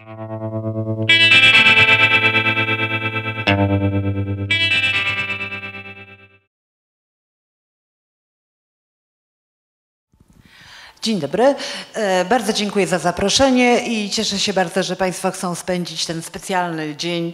Dzień dobry. Bardzo dziękuję za zaproszenie i cieszę się bardzo, że Państwo chcą spędzić ten specjalny dzień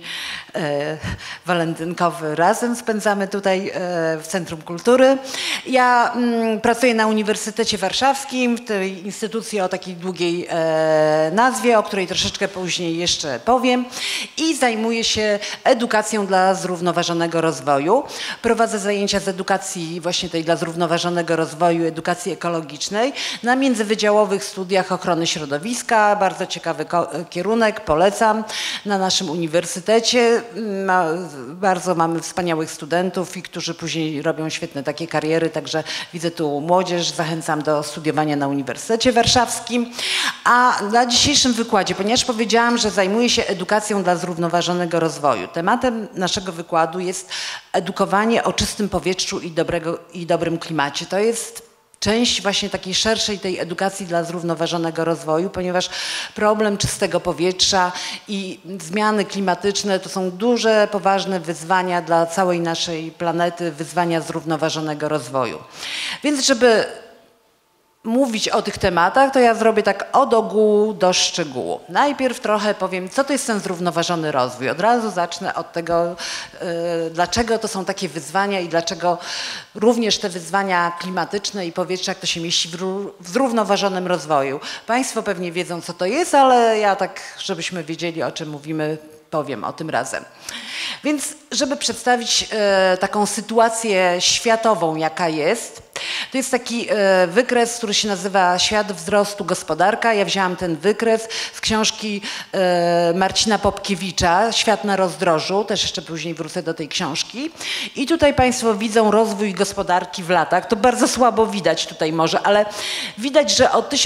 walentynkowy razem. Spędzamy tutaj w Centrum Kultury. Ja pracuję na Uniwersytecie Warszawskim, w tej instytucji o takiej długiej nazwie, o której troszeczkę później jeszcze powiem, i zajmuję się edukacją dla zrównoważonego rozwoju. Prowadzę zajęcia z edukacji właśnie tej dla zrównoważonego rozwoju, edukacji ekologicznej na międzywydziałowych studiach ochrony środowiska. Bardzo ciekawy kierunek, polecam, na naszym uniwersytecie. Bardzo mamy wspaniałych studentów, i którzy później robią świetne takie kariery, także widzę tu młodzież, zachęcam do studiowania na Uniwersytecie Warszawskim. A na dzisiejszym wykładzie, ponieważ powiedziałam, że zajmuję się edukacją dla zrównoważonego rozwoju, tematem naszego wykładu jest edukowanie o czystym powietrzu i dobrym klimacie. To jest część właśnie takiej szerszej tej edukacji dla zrównoważonego rozwoju, ponieważ problem czystego powietrza i zmiany klimatyczne to są duże, poważne wyzwania dla całej naszej planety, wyzwania zrównoważonego rozwoju. Więc żeby mówić o tych tematach, to ja zrobię tak od ogółu do szczegółu. Najpierw trochę powiem, co to jest ten zrównoważony rozwój. Od razu zacznę od tego, dlaczego to są takie wyzwania i dlaczego również te wyzwania klimatyczne i powietrza, jak to się mieści w zrównoważonym rozwoju. Państwo pewnie wiedzą, co to jest, ale ja tak, żebyśmy wiedzieli, o czym mówimy, powiem o tym razem. Więc żeby przedstawić taką sytuację światową, jaka jest, to jest taki wykres, który się nazywa Świat wzrostu gospodarka. Ja wzięłam ten wykres z książki Marcina Popkiewicza, Świat na rozdrożu, też jeszcze później wrócę do tej książki. I tutaj Państwo widzą rozwój gospodarki w latach. To bardzo słabo widać tutaj może, ale widać, że od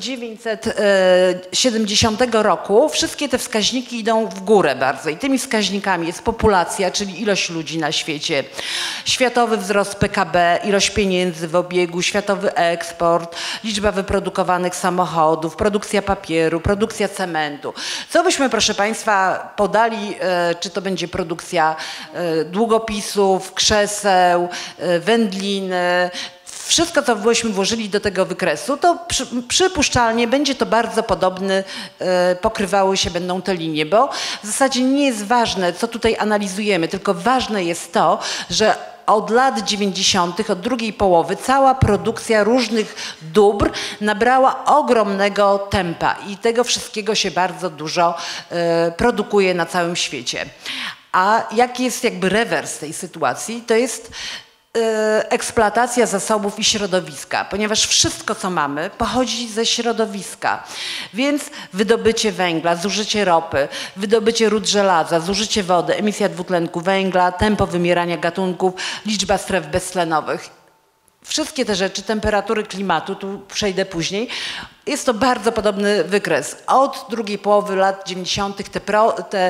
1970 roku wszystkie te wskaźniki idą w górę bardzo. I tymi wskaźnikami jest populacja, czyli ilość ludzi na świecie, światowy wzrost PKB, ilość pieniędzy w obiegu, światowy eksport, liczba wyprodukowanych samochodów, produkcja papieru, produkcja cementu. Co byśmy, proszę Państwa, podali, czy to będzie produkcja długopisów, krzeseł, wędliny, wszystko, co byśmy włożyli do tego wykresu, to przypuszczalnie będzie to bardzo podobny, pokrywały się będą te linie, bo w zasadzie nie jest ważne, co tutaj analizujemy, tylko ważne jest to, że od lat 90., od drugiej połowy, cała produkcja różnych dóbr nabrała ogromnego tempa i tego wszystkiego się bardzo dużo produkuje na całym świecie. A jaki jest jakby rewers tej sytuacji? To jest eksploatacja zasobów i środowiska, ponieważ wszystko, co mamy, pochodzi ze środowiska. Więc wydobycie węgla, zużycie ropy, wydobycie ród żelaza, zużycie wody, emisja dwutlenku węgla, tempo wymierania gatunków, liczba stref beztlenowych. Wszystkie te rzeczy, temperatury klimatu, tu przejdę później, jest to bardzo podobny wykres. Od drugiej połowy lat 90. te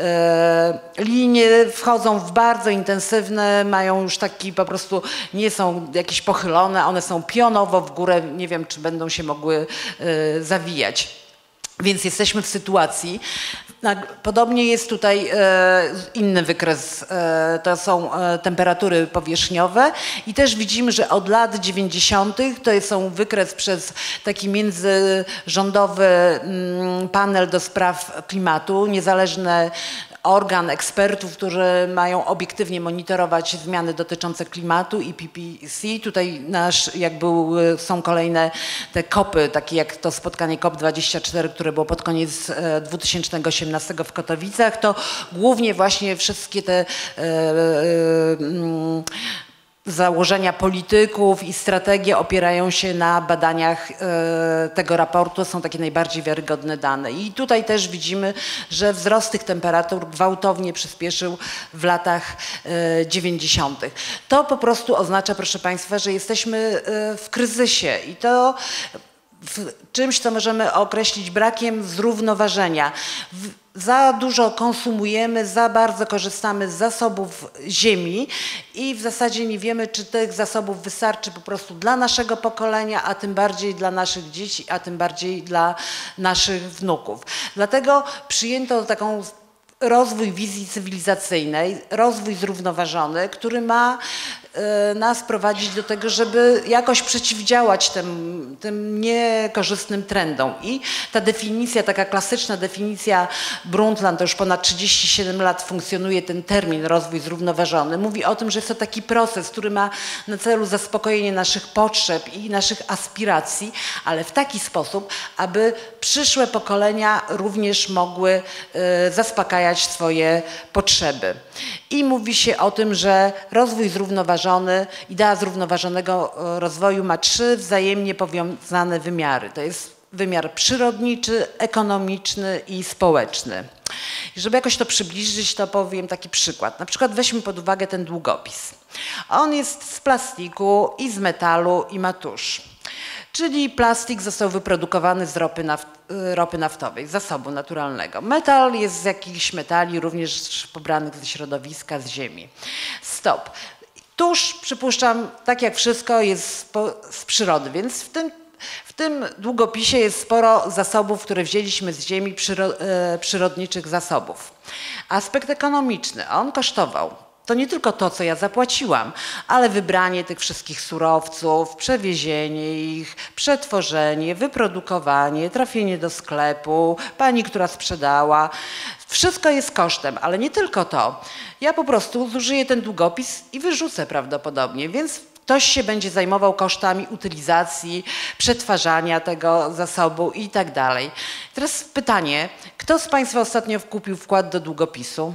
linie wchodzą w bardzo intensywne, mają już taki po prostu, nie są jakieś pochylone, one są pionowo w górę, nie wiem, czy będą się mogły zawijać. Więc jesteśmy w sytuacji, podobnie jest tutaj inny wykres, to są temperatury powierzchniowe i też widzimy, że od lat 90. to są wykres przez taki międzyrządowy panel do spraw klimatu, niezależny organ ekspertów, którzy mają obiektywnie monitorować zmiany dotyczące klimatu, IPCC. Tutaj są kolejne te COP-y, takie jak to spotkanie COP24, które było pod koniec 2018 w Katowicach. To głównie właśnie wszystkie te założenia polityków i strategie opierają się na badaniach tego raportu, są takie najbardziej wiarygodne dane. I tutaj też widzimy, że wzrost tych temperatur gwałtownie przyspieszył w latach 90. To po prostu oznacza, proszę Państwa, że jesteśmy w kryzysie i to w czymś, co możemy określić brakiem zrównoważenia. za dużo konsumujemy, za bardzo korzystamy z zasobów ziemi i w zasadzie nie wiemy, czy tych zasobów wystarczy po prostu dla naszego pokolenia, a tym bardziej dla naszych dzieci, a tym bardziej dla naszych wnuków. Dlatego przyjęto taką rozwój wizji cywilizacyjnej, rozwój zrównoważony, który ma nas prowadzić do tego, żeby jakoś przeciwdziałać tym niekorzystnym trendom. I ta definicja, taka klasyczna definicja Brundtland, to już ponad 37 lat funkcjonuje ten termin rozwój zrównoważony, mówi o tym, że jest to taki proces, który ma na celu zaspokojenie naszych potrzeb i naszych aspiracji, ale w taki sposób, aby przyszłe pokolenia również mogły zaspokajać swoje potrzeby. I mówi się o tym, że rozwój zrównoważony, idea zrównoważonego rozwoju ma 3 wzajemnie powiązane wymiary. To jest wymiar przyrodniczy, ekonomiczny i społeczny. I żeby jakoś to przybliżyć, to powiem taki przykład. Na przykład weźmy pod uwagę ten długopis. On jest z plastiku i z metalu i ma tusz. Czyli plastik został wyprodukowany z ropy naftowej, z zasobu naturalnego. Metal jest z jakichś metali, również pobranych ze środowiska, z ziemi. Stop. Tusz, przypuszczam, tak jak wszystko, jest z przyrody, więc w tym długopisie jest sporo zasobów, które wzięliśmy z ziemi, przyrodniczych zasobów. Aspekt ekonomiczny, on kosztował. To nie tylko to, co ja zapłaciłam, ale wybranie tych wszystkich surowców, przewiezienie ich, przetworzenie, wyprodukowanie, trafienie do sklepu, pani, która sprzedała. Wszystko jest kosztem, ale nie tylko to. Ja po prostu zużyję ten długopis i wyrzucę prawdopodobnie, więc ktoś się będzie zajmował kosztami utylizacji, przetwarzania tego zasobu i tak dalej. Teraz pytanie, kto z Państwa ostatnio kupił wkład do długopisu?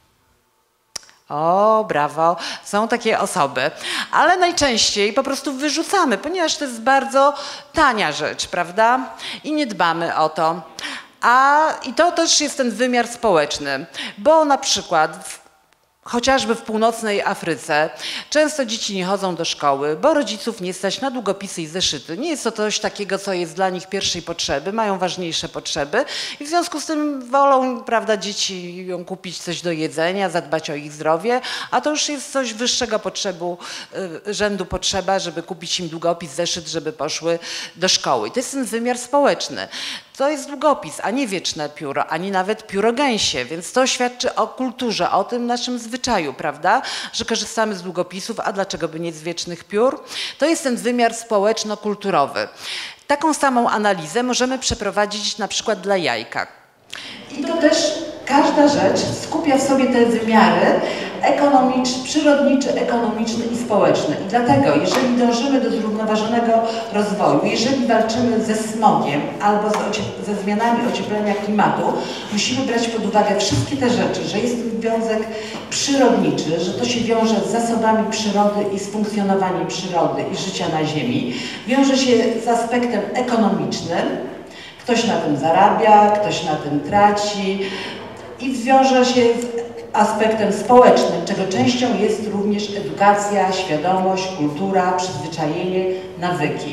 O, brawo, są takie osoby, ale najczęściej po prostu wyrzucamy, ponieważ to jest bardzo tania rzecz, prawda? I nie dbamy o to. I to też jest ten wymiar społeczny, bo na przykład chociażby w północnej Afryce często dzieci nie chodzą do szkoły, bo rodziców nie stać na długopisy i zeszyty. Nie jest to coś takiego, co jest dla nich pierwszej potrzeby, mają ważniejsze potrzeby i w związku z tym wolą, prawda, dzieci kupić coś do jedzenia, zadbać o ich zdrowie, a to już jest coś wyższego rzędu potrzeba, żeby kupić im długopis, zeszyt, żeby poszły do szkoły. I to jest ten wymiar społeczny. To jest długopis, a nie wieczne pióro, ani nawet pióro gęsie, więc to świadczy o kulturze, o tym naszym zwyczaju, prawda, że korzystamy z długopisów, a dlaczego by nie z wiecznych piór? To jest ten wymiar społeczno-kulturowy. Taką samą analizę możemy przeprowadzić na przykład dla jajka. I to też każda rzecz skupia w sobie te wymiary przyrodniczy, ekonomiczny i społeczny. I dlatego, jeżeli dążymy do zrównoważonego rozwoju, jeżeli walczymy ze smogiem albo ze zmianami ocieplenia klimatu, musimy brać pod uwagę wszystkie te rzeczy, że jest to związek przyrodniczy, że to się wiąże z zasobami przyrody i z funkcjonowaniem przyrody i życia na Ziemi. Wiąże się z aspektem ekonomicznym. Ktoś na tym zarabia, ktoś na tym traci i wiąże się z aspektem społecznym, czego częścią jest również edukacja, świadomość, kultura, przyzwyczajenie, nawyki.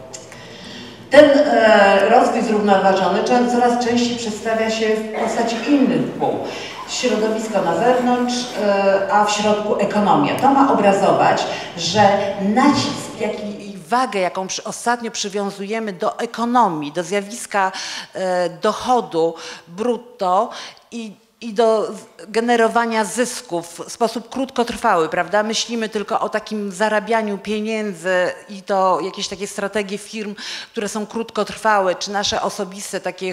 Ten rozwój zrównoważony coraz częściej przedstawia się w postaci innych pół. Środowisko na zewnątrz, a w środku ekonomia. To ma obrazować, że nacisk, jaki wagę, jaką ostatnio przywiązujemy do ekonomii, do zjawiska dochodu brutto i do generowania zysków w sposób krótkotrwały, prawda? Myślimy tylko o takim zarabianiu pieniędzy i to jakieś takie strategie firm, które są krótkotrwałe, czy nasze osobiste, takie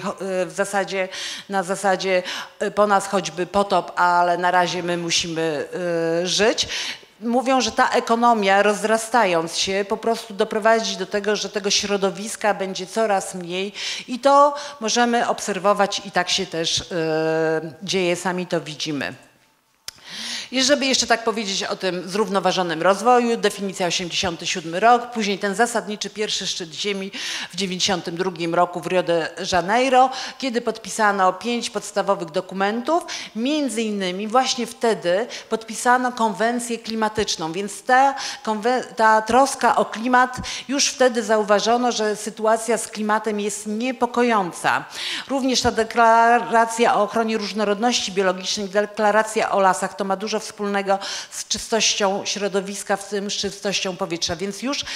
na zasadzie po nas choćby potop, ale na razie my musimy żyć. Mówią, że ta ekonomia, rozrastając się, po prostu doprowadzi do tego, że tego środowiska będzie coraz mniej i to możemy obserwować i tak się też dzieje, sami to widzimy. I żeby jeszcze tak powiedzieć o tym zrównoważonym rozwoju, definicja 87 rok, później ten zasadniczy pierwszy szczyt ziemi w 92 roku w Rio de Janeiro, kiedy podpisano 5 podstawowych dokumentów, między innymi właśnie wtedy podpisano konwencję klimatyczną, więc ta troska o klimat, już wtedy zauważono, że sytuacja z klimatem jest niepokojąca. Również ta deklaracja o ochronie różnorodności biologicznej, deklaracja o lasach, to ma dużo wspólnego z czystością środowiska, w tym z czystością powietrza, więc już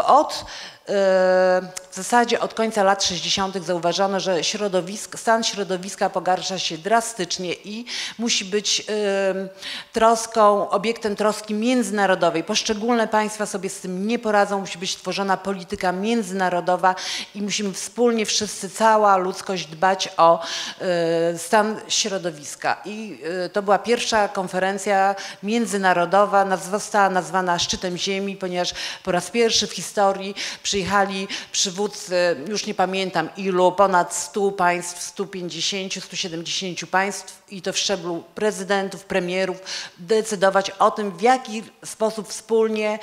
w zasadzie od końca lat 60. zauważono, że stan środowiska pogarsza się drastycznie i musi być obiektem troski międzynarodowej. Poszczególne państwa sobie z tym nie poradzą, musi być tworzona polityka międzynarodowa i musimy wspólnie wszyscy, cała ludzkość dbać o stan środowiska. I to była pierwsza konferencja międzynarodowa, została nazwana Szczytem Ziemi, ponieważ po raz pierwszy w historii przyjechali przywódcy, już nie pamiętam ilu, ponad 100 państw, 150, 170 państw i to w szczeblu prezydentów, premierów, decydować o tym, w jaki sposób wspólnie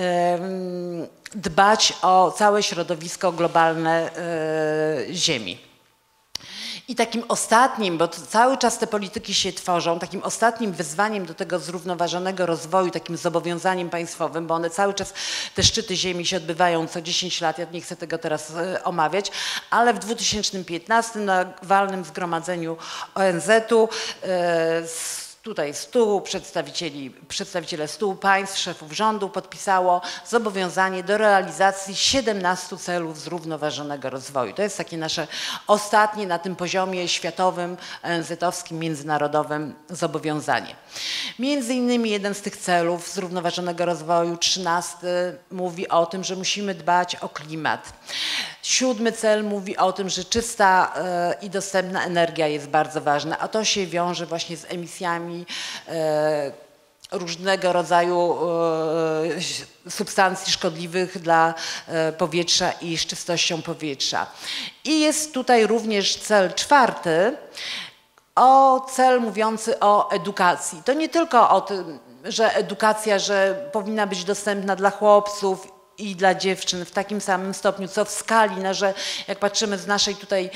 dbać o całe środowisko globalne Ziemi. I takim ostatnim, bo cały czas te polityki się tworzą, takim ostatnim wyzwaniem do tego zrównoważonego rozwoju, takim zobowiązaniem państwowym, bo one cały czas, te szczyty ziemi się odbywają co 10 lat, ja nie chcę tego teraz omawiać, ale w 2015 na walnym zgromadzeniu ONZ-u tutaj 100 przedstawiciele 100 państw, szefów rządu podpisało zobowiązanie do realizacji 17 celów zrównoważonego rozwoju. To jest takie nasze ostatnie na tym poziomie światowym, ONZ-owskim, międzynarodowym zobowiązanie. Między innymi jeden z tych celów zrównoważonego rozwoju, 13, mówi o tym, że musimy dbać o klimat. 7 cel mówi o tym, że czysta i dostępna energia jest bardzo ważna, a to się wiąże właśnie z emisjami różnego rodzaju substancji szkodliwych dla powietrza i z czystością powietrza. I jest tutaj również cel 4, cel mówiący o edukacji. To nie tylko o tym, że edukacja, że powinna być dostępna dla chłopców i dla dziewczyn w takim samym stopniu, co w skali, że jak patrzymy z naszej tutaj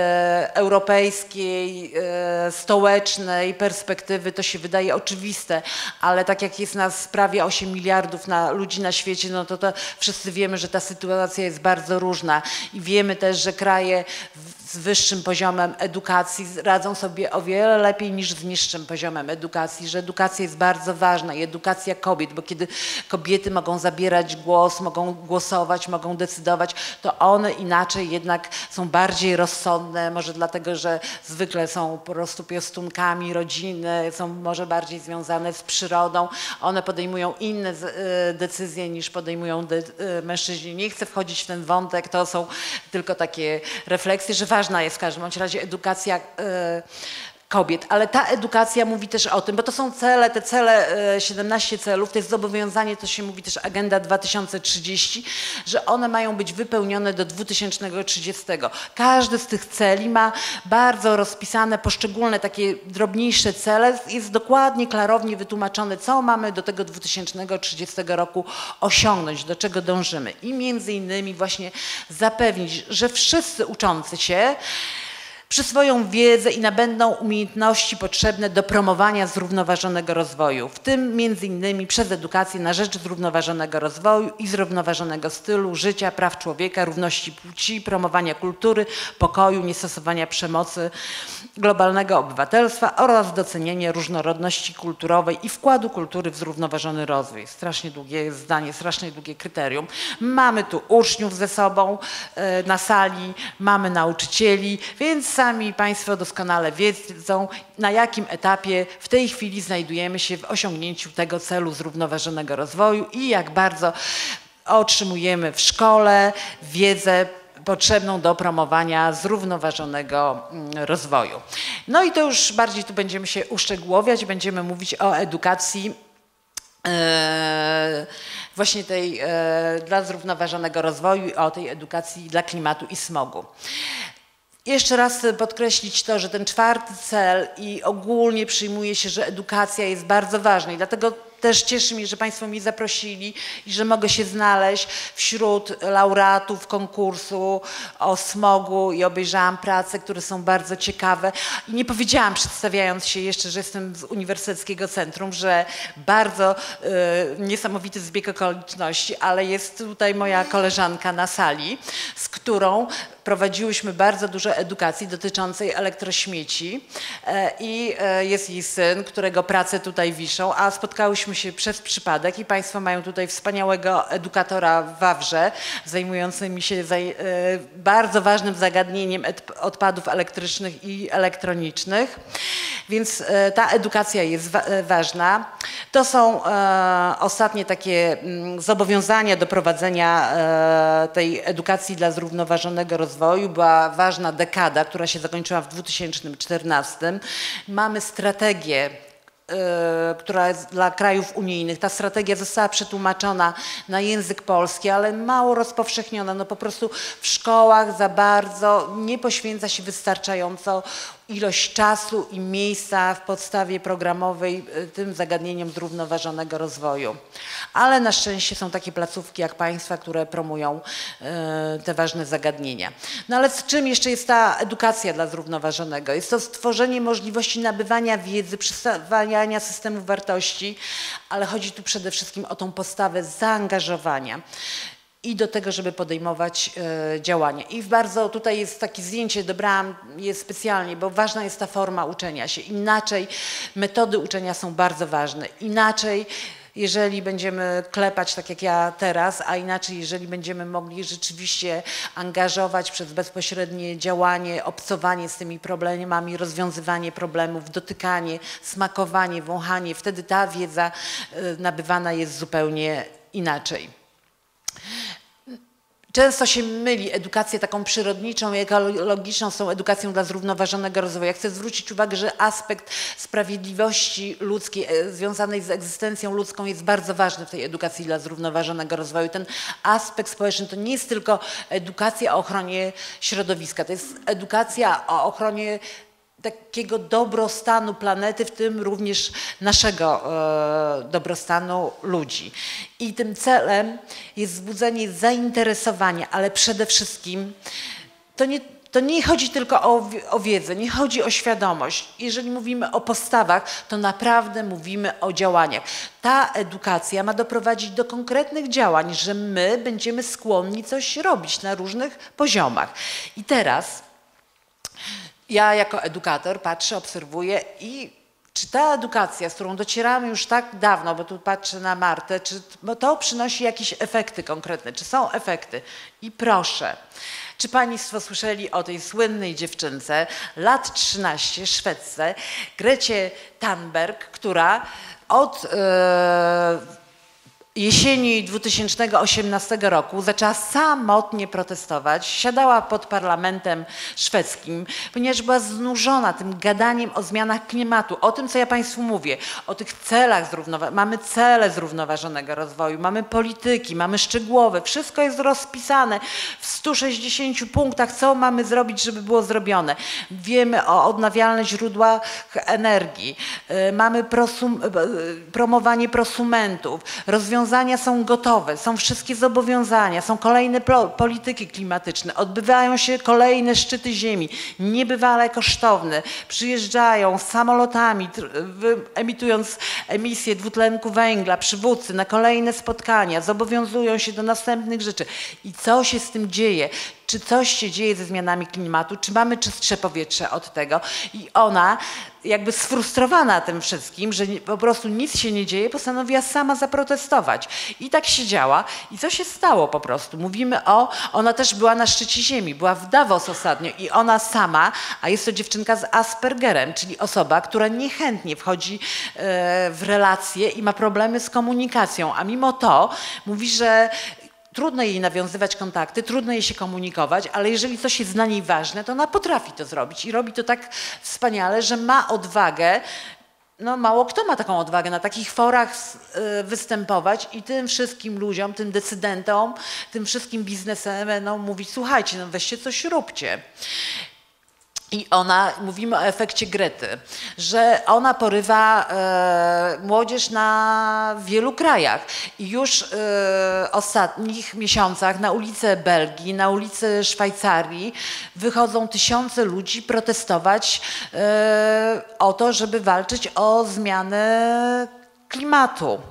europejskiej, stołecznej perspektywy, to się wydaje oczywiste, ale tak jak jest nas prawie 8 miliardów ludzi na świecie, no to wszyscy wiemy, że ta sytuacja jest bardzo różna i wiemy też, że kraje z wyższym poziomem edukacji radzą sobie o wiele lepiej niż z niższym poziomem edukacji, że edukacja jest bardzo ważna i edukacja kobiet, bo kiedy kobiety mogą zabierać głos, mogą głosować, mogą decydować, to one inaczej jednak są bardziej rozsądne, może dlatego, że zwykle są po prostu piastunkami rodziny, są może bardziej związane z przyrodą, one podejmują inne decyzje niż podejmują mężczyźni. Nie chcę wchodzić w ten wątek, to są tylko takie refleksje, że ważna jest w każdym razie edukacja kobiet, ale ta edukacja mówi też o tym, bo to są cele, 17 celów, to jest zobowiązanie, to się mówi też Agenda 2030, że one mają być wypełnione do 2030. Każdy z tych celi ma bardzo rozpisane poszczególne takie drobniejsze cele, jest dokładnie, klarownie wytłumaczone, co mamy do tego 2030 roku osiągnąć, do czego dążymy i między innymi właśnie zapewnić, że wszyscy uczący się przyswoją wiedzę i nabędą umiejętności potrzebne do promowania zrównoważonego rozwoju, w tym między innymi przez edukację na rzecz zrównoważonego rozwoju i zrównoważonego stylu życia, praw człowieka, równości płci, promowania kultury, pokoju, niestosowania przemocy, globalnego obywatelstwa oraz docenienia różnorodności kulturowej i wkładu kultury w zrównoważony rozwój. Strasznie długie zdanie, strasznie długie kryterium. Mamy tu uczniów ze sobą na sali, mamy nauczycieli, więc sami Państwo doskonale wiedzą, na jakim etapie w tej chwili znajdujemy się w osiągnięciu tego celu zrównoważonego rozwoju i jak bardzo otrzymujemy w szkole wiedzę potrzebną do promowania zrównoważonego rozwoju. No i to już bardziej tu będziemy się uszczegółowiać, będziemy mówić o edukacji właśnie tej dla zrównoważonego rozwoju i o tej edukacji dla klimatu i smogu. jeszcze raz podkreślić to, że ten czwarty cel i ogólnie przyjmuje się, że edukacja jest bardzo ważna i dlatego też cieszy mnie, że Państwo mnie zaprosili i że mogę się znaleźć wśród laureatów konkursu o smogu i obejrzałam prace, które są bardzo ciekawe. I nie powiedziałam, przedstawiając się jeszcze, że jestem z Uniwersyteckiego Centrum, że bardzo niesamowity zbieg okoliczności, ale jest tutaj moja koleżanka na sali, z którą prowadziłyśmy bardzo dużo edukacji dotyczącej elektrośmieci i jest jej syn, którego prace tutaj wiszą, a spotkałyśmy się przez przypadek i Państwo mają tutaj wspaniałego edukatora w Wawrze, zajmującym się bardzo ważnym zagadnieniem odpadów elektrycznych i elektronicznych, więc ta edukacja jest ważna. To są ostatnie takie zobowiązania do prowadzenia tej edukacji dla zrównoważonego rozwoju. Była ważna dekada, która się zakończyła w 2014. Mamy strategię, która jest dla krajów unijnych. Ta strategia została przetłumaczona na język polski, ale mało rozpowszechniona. No po prostu w szkołach za bardzo nie poświęca się wystarczająco ilość czasu i miejsca w podstawie programowej tym zagadnieniom zrównoważonego rozwoju. Ale na szczęście są takie placówki jak Państwa, które promują te ważne zagadnienia. No ale czym jeszcze jest ta edukacja dla zrównoważonego? Jest to stworzenie możliwości nabywania wiedzy, przyswajania systemów wartości, ale chodzi tu przede wszystkim o tą postawę zaangażowania i do tego, żeby podejmować działania. I bardzo tutaj jest takie zdjęcie, dobrałam je specjalnie, bo ważna jest ta forma uczenia się. Inaczej metody uczenia są bardzo ważne. Inaczej, jeżeli będziemy klepać tak jak ja teraz, a inaczej, jeżeli będziemy mogli rzeczywiście angażować przez bezpośrednie działanie, obcowanie z tymi problemami, rozwiązywanie problemów, dotykanie, smakowanie, wąchanie, wtedy ta wiedza nabywana jest zupełnie inaczej. Często się myli edukację taką przyrodniczą i ekologiczną z tą edukacją dla zrównoważonego rozwoju. Ja chcę zwrócić uwagę, że aspekt sprawiedliwości ludzkiej związanej z egzystencją ludzką jest bardzo ważny w tej edukacji dla zrównoważonego rozwoju. Ten aspekt społeczny to nie jest tylko edukacja o ochronie środowiska, to jest edukacja o ochronie takiego dobrostanu planety, w tym również naszego dobrostanu ludzi. I tym celem jest wzbudzenie zainteresowania, ale przede wszystkim to nie chodzi tylko o wiedzę, nie chodzi o świadomość. Jeżeli mówimy o postawach, to naprawdę mówimy o działaniach. Ta edukacja ma doprowadzić do konkretnych działań, że my będziemy skłonni coś robić na różnych poziomach. I teraz ja jako edukator patrzę, obserwuję i czy ta edukacja, z którą docieramy już tak dawno, bo tu patrzę na Martę, bo to przynosi jakieś efekty konkretne, czy są efekty? I proszę, czy Państwo słyszeli o tej słynnej dziewczynce, lat 13, Szwedce, Grecie Thunberg, która od jesieni 2018 roku zaczęła samotnie protestować, siadała pod parlamentem szwedzkim, ponieważ była znużona tym gadaniem o zmianach klimatu, o tym, co ja Państwu mówię, o tych celach mamy cele zrównoważonego rozwoju, mamy polityki, mamy szczegółowe, wszystko jest rozpisane w 160 punktach, co mamy zrobić, żeby było zrobione. Wiemy o odnawialnych źródłach energii, mamy promowanie prosumentów, rozwiązania są gotowe, są wszystkie zobowiązania, są kolejne polityki klimatyczne, odbywają się kolejne szczyty ziemi, niebywale kosztowne, przyjeżdżają samolotami, emitując emisję dwutlenku węgla, przywódcy na kolejne spotkania, zobowiązują się do następnych rzeczy. I co się z tym dzieje? Czy coś się dzieje ze zmianami klimatu? Czy mamy czystsze powietrze od tego? I ona, jakby sfrustrowana tym wszystkim, że po prostu nic się nie dzieje, postanowiła sama zaprotestować. I tak siedziała. I co się stało po prostu? Mówimy ona też była na szczycie ziemi, była w Davos ostatnio i ona sama, a jest to dziewczynka z Aspergerem, czyli osoba, która niechętnie wchodzi w relacje i ma problemy z komunikacją, a mimo to mówi, że trudno jej nawiązywać kontakty, trudno jej się komunikować, ale jeżeli coś jest dla niej ważne, to ona potrafi to zrobić i robi to tak wspaniale, że ma odwagę. No mało kto ma taką odwagę na takich forach występować i tym wszystkim ludziom, tym decydentom, tym wszystkim biznesmenom mówić: słuchajcie, no weźcie coś róbcie. I mówimy o efekcie Grety, że ona porywa młodzież na wielu krajach i już w ostatnich miesiącach na ulice Belgii, na ulice Szwajcarii wychodzą tysiące ludzi protestować o to, żeby walczyć o zmianę klimatu.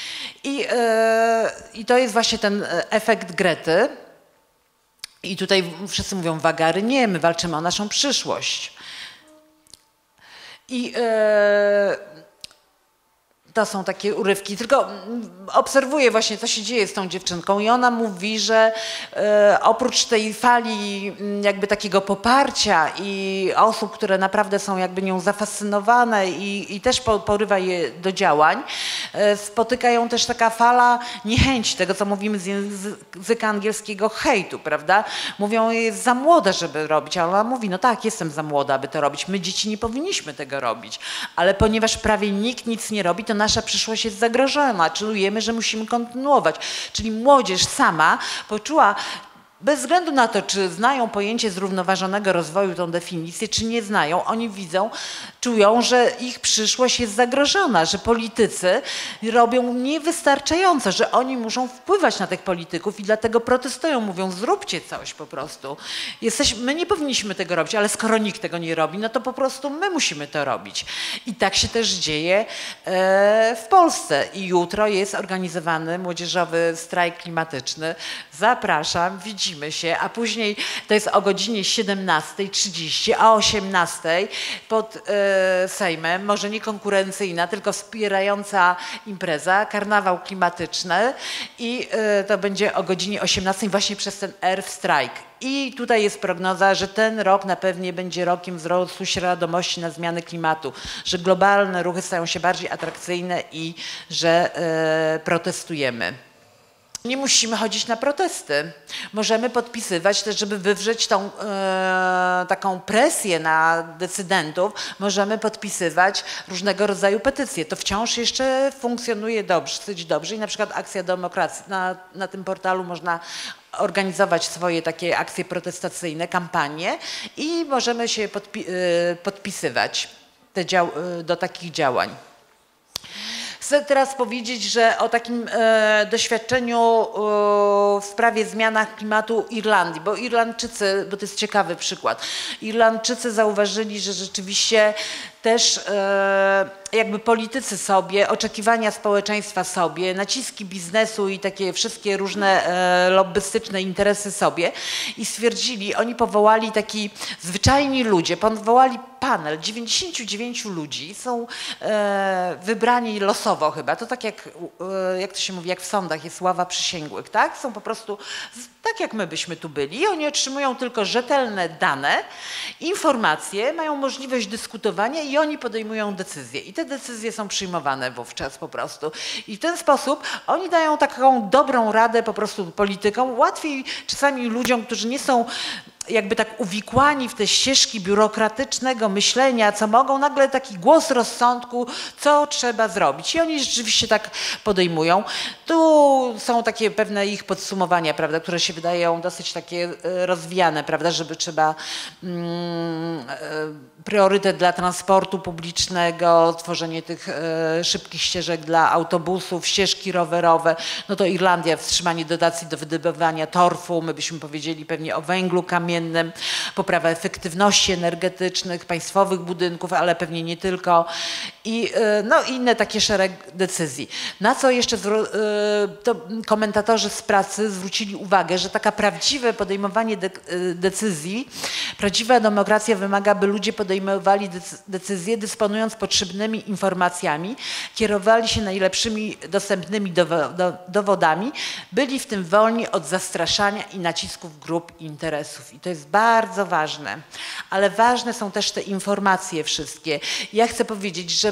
I to jest właśnie ten efekt Grety. I tutaj wszyscy mówią wagary, nie, my walczymy o naszą przyszłość. I to są takie urywki, tylko obserwuję właśnie, co się dzieje z tą dziewczynką i ona mówi, że oprócz tej fali jakby takiego poparcia i osób, które naprawdę są jakby nią zafascynowane i też porywa je do działań, spotyka ją też taka fala niechęci, tego co mówimy z języka angielskiego hejtu, prawda? Mówią, jest za młoda, żeby robić, a ona mówi, no tak, jestem za młoda, aby to robić. My dzieci nie powinniśmy tego robić, ale ponieważ prawie nikt nic nie robi, to nasza przyszłość jest zagrożona, czujemy, że musimy kontynuować. Czyli młodzież sama poczuła, bez względu na to, czy znają pojęcie zrównoważonego rozwoju, tą definicję, czy nie znają, oni widzą, czują, że ich przyszłość jest zagrożona, że politycy robią niewystarczająco, że oni muszą wpływać na tych polityków i dlatego protestują, mówią, zróbcie coś po prostu. My nie powinniśmy tego robić, ale skoro nikt tego nie robi, no to po prostu my musimy to robić. I tak się też dzieje w Polsce. I jutro jest organizowany młodzieżowy strajk klimatyczny. Zapraszam, widzimy się, a później to jest o godzinie 17:30, a o 18:00 pod Sejmem, może nie konkurencyjna, tylko wspierająca impreza, karnawał klimatyczny i to będzie o godzinie 18:00 właśnie przez ten Earth Strike. I tutaj jest prognoza, że ten rok na pewno będzie rokiem wzrostu świadomości na zmiany klimatu, że globalne ruchy stają się bardziej atrakcyjne i że protestujemy. Nie musimy chodzić na protesty. Możemy podpisywać też, żeby wywrzeć tą taką presję na decydentów, możemy podpisywać różnego rodzaju petycje. To wciąż jeszcze funkcjonuje dosyć dobrze i na przykład Akcja Demokracji. Na tym portalu można organizować swoje takie akcje protestacyjne, kampanie i możemy się podpisywać do takich działań. Chcę teraz powiedzieć, że o takim doświadczeniu w sprawie zmianach klimatu Irlandii, bo Irlandczycy, bo to jest ciekawy przykład, Irlandczycy zauważyli, że rzeczywiście też jakby politycy sobie, oczekiwania społeczeństwa sobie, naciski biznesu i takie wszystkie różne lobbystyczne interesy sobie i stwierdzili, oni powołali taki zwyczajni ludzie, powołali panel 99 ludzi, są wybrani losowo chyba, to tak jak to się mówi, jak w sądach jest ława przysięgłych, tak? Są po prostu tak jak my byśmy tu byli i oni otrzymują tylko rzetelne dane, informacje, mają możliwość dyskutowania i oni podejmują decyzje i te decyzje są przyjmowane wówczas po prostu. I w ten sposób oni dają taką dobrą radę po prostu politykom, łatwiej czasami ludziom, którzy nie są jakby tak uwikłani w te ścieżki biurokratycznego myślenia, co mogą, nagle taki głos rozsądku, co trzeba zrobić. I oni rzeczywiście tak podejmują. Tu są takie pewne ich podsumowania, prawda, które się wydają dosyć takie rozwijane, prawda, żeby trzeba priorytet dla transportu publicznego, tworzenie tych szybkich ścieżek dla autobusów, ścieżki rowerowe, no to Irlandia, wstrzymanie dotacji do wydobywania torfu, my byśmy powiedzieli pewnie o węglu kamiennym, poprawa efektywności energetycznych, państwowych budynków, ale pewnie nie tylko i no inne takie szereg decyzji. Na co jeszcze to komentatorzy z pracy zwrócili uwagę, że taka prawdziwe podejmowanie decyzji, prawdziwa demokracja wymaga, by ludzie podejmowali decyzje, dysponując potrzebnymi informacjami, kierowali się najlepszymi dostępnymi dowodami, byli w tym wolni od zastraszania i nacisków grup i interesów. I to jest bardzo ważne. Ale ważne są też te informacje wszystkie. Ja chcę powiedzieć, że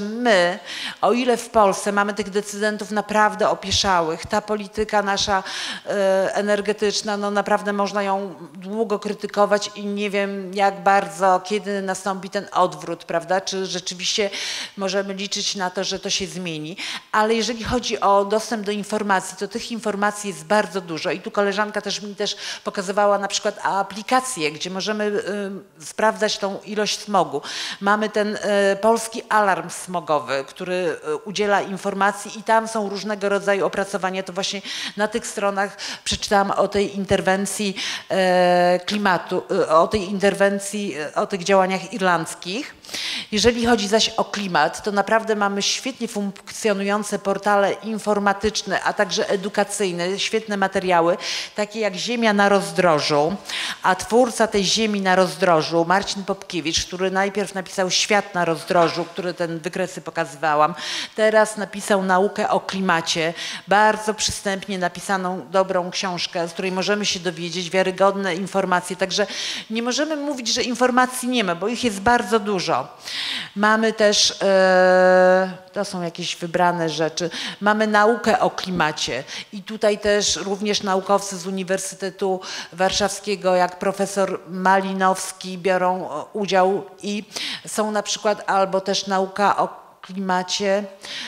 my, o ile w Polsce mamy tych decydentów naprawdę opieszałych, ta polityka nasza energetyczna, no naprawdę można ją długo krytykować i nie wiem jak bardzo, kiedy nastąpi ten odwrót, prawda? Czy rzeczywiście możemy liczyć na to, że to się zmieni. Ale jeżeli chodzi o dostęp do informacji, to tych informacji jest bardzo dużo i tu koleżanka też mi pokazywała na przykład aplikacje, gdzie możemy sprawdzać tą ilość smogu. Mamy ten polski alarm smogowy, który udziela informacji i tam są różnego rodzaju opracowania. To właśnie na tych stronach przeczytałam o tej interwencji klimatu, o tych działaniach irlandzkich. Jeżeli chodzi zaś o klimat, to naprawdę mamy świetnie funkcjonujące portale informatyczne, a także edukacyjne, świetne materiały, takie jak Ziemia na rozdrożu, a twórca tej Ziemi na rozdrożu, Marcin Popkiewicz, który najpierw napisał Świat na rozdrożu, który ten wykresy pokazywałam, teraz napisał Naukę o klimacie, bardzo przystępnie napisaną, dobrą książkę, z której możemy się dowiedzieć wiarygodne informacje, także nie możemy mówić, że informacji nie ma, bo ich jest bardzo dużo. Mamy też, to są jakieś wybrane rzeczy, mamy naukę o klimacie i tutaj też również naukowcy z Uniwersytetu Warszawskiego, jak profesor Malinowski biorą udział i są na przykład albo też nauka o klimacie,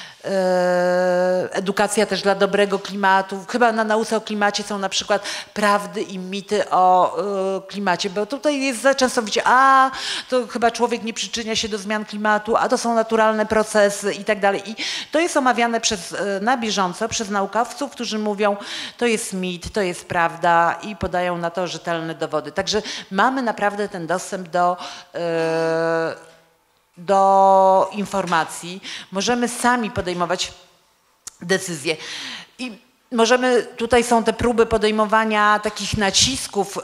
edukacja też dla dobrego klimatu. Chyba na nauce o klimacie są na przykład prawdy i mity o klimacie, bo tutaj jest za często wiecie, a to chyba człowiek nie przyczynia się do zmian klimatu, a to są naturalne procesy i tak dalej. I to jest omawiane na bieżąco przez naukowców, którzy mówią, to jest mit, to jest prawda i podają na to rzetelne dowody. Także mamy naprawdę ten dostęp do informacji, możemy sami podejmować decyzje i możemy, tutaj są te próby podejmowania takich nacisków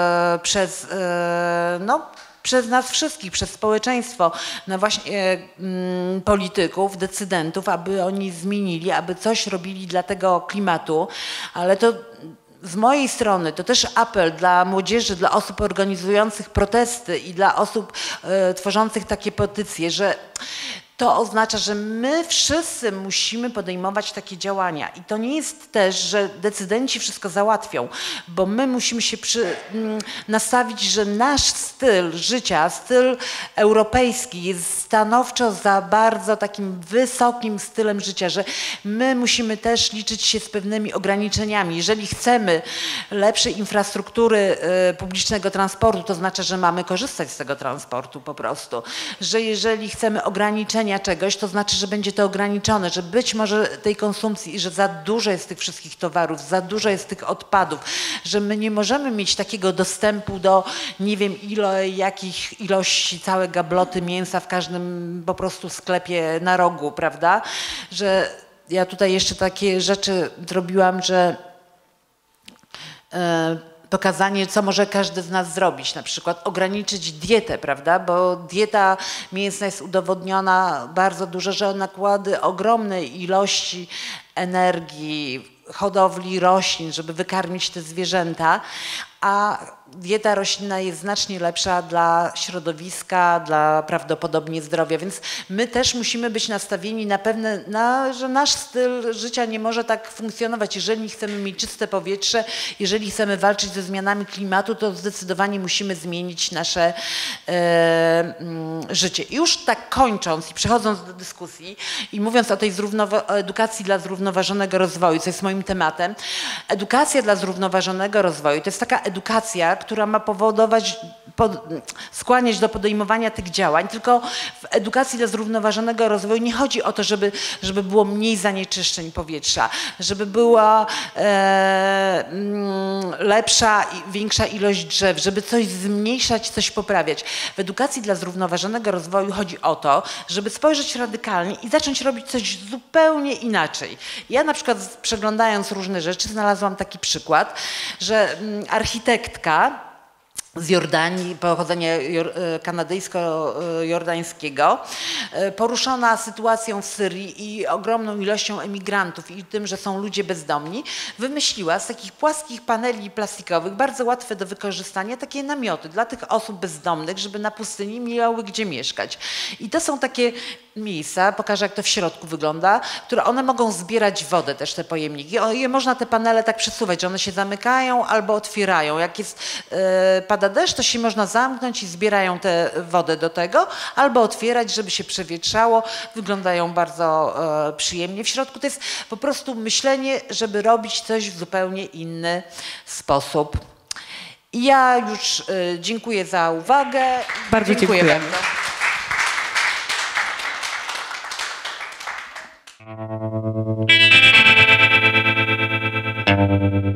przez nas wszystkich, przez społeczeństwo, na właśnie polityków, decydentów, aby oni zmienili, aby coś robili dla tego klimatu, ale to z mojej strony to też apel dla młodzieży, dla osób organizujących protesty i dla osób tworzących takie petycje, że to oznacza, że my wszyscy musimy podejmować takie działania i to nie jest też, że decydenci wszystko załatwią, bo my musimy się nastawić, że nasz styl życia, styl europejski jest stanowczo za bardzo takim wysokim stylem życia, że my musimy też liczyć się z pewnymi ograniczeniami. Jeżeli chcemy lepszej infrastruktury publicznego transportu, to znaczy, że mamy korzystać z tego transportu po prostu, że jeżeli chcemy ograniczenia czegoś, to znaczy, że będzie to ograniczone, że być może tej konsumpcji i że za dużo jest tych wszystkich towarów, za dużo jest tych odpadów, że my nie możemy mieć takiego dostępu do nie wiem jakich ilości całe gabloty mięsa w każdym po prostu sklepie na rogu, prawda? Że ja tutaj jeszcze takie rzeczy zrobiłam, że pokazanie, co może każdy z nas zrobić, na przykład ograniczyć dietę, prawda, bo dieta mięsna jest udowodniona bardzo dużo, że nakłady ogromnej ilości energii, hodowli roślin, żeby wykarmić te zwierzęta, a dieta roślinna jest znacznie lepsza dla środowiska, dla prawdopodobnie zdrowia, więc my też musimy być nastawieni że nasz styl życia nie może tak funkcjonować. Jeżeli chcemy mieć czyste powietrze, jeżeli chcemy walczyć ze zmianami klimatu, to zdecydowanie musimy zmienić nasze życie. I już tak kończąc i przechodząc do dyskusji i mówiąc o tej edukacji dla zrównoważonego rozwoju, co jest moim tematem, edukacja dla zrównoważonego rozwoju to jest taka edukacja, która ma powodować, skłaniać do podejmowania tych działań, tylko w edukacji dla zrównoważonego rozwoju nie chodzi o to, żeby było mniej zanieczyszczeń powietrza, żeby była lepsza i większa ilość drzew, żeby coś zmniejszać, coś poprawiać. W edukacji dla zrównoważonego rozwoju chodzi o to, żeby spojrzeć radykalnie i zacząć robić coś zupełnie inaczej. Ja na przykład przeglądając różne rzeczy znalazłam taki przykład, że architektka z Jordanii, pochodzenia kanadyjsko-jordańskiego, poruszona sytuacją w Syrii i ogromną ilością emigrantów i tym, że są ludzie bezdomni, wymyśliła z takich płaskich paneli plastikowych, bardzo łatwe do wykorzystania, takie namioty dla tych osób bezdomnych, żeby na pustyni miały gdzie mieszkać. I to są takie miejsca, pokażę jak to w środku wygląda, które one mogą zbierać wodę też te pojemniki. Można te panele tak przesuwać, że one się zamykają albo otwierają. Jak pada deszcz, to się można zamknąć i zbierają tę wodę do tego, albo otwierać, żeby się przewietrzało. Wyglądają bardzo przyjemnie. W środku to jest po prostu myślenie, żeby robić coś w zupełnie inny sposób. I ja już dziękuję za uwagę. Bardzo dziękuję. Bardzo.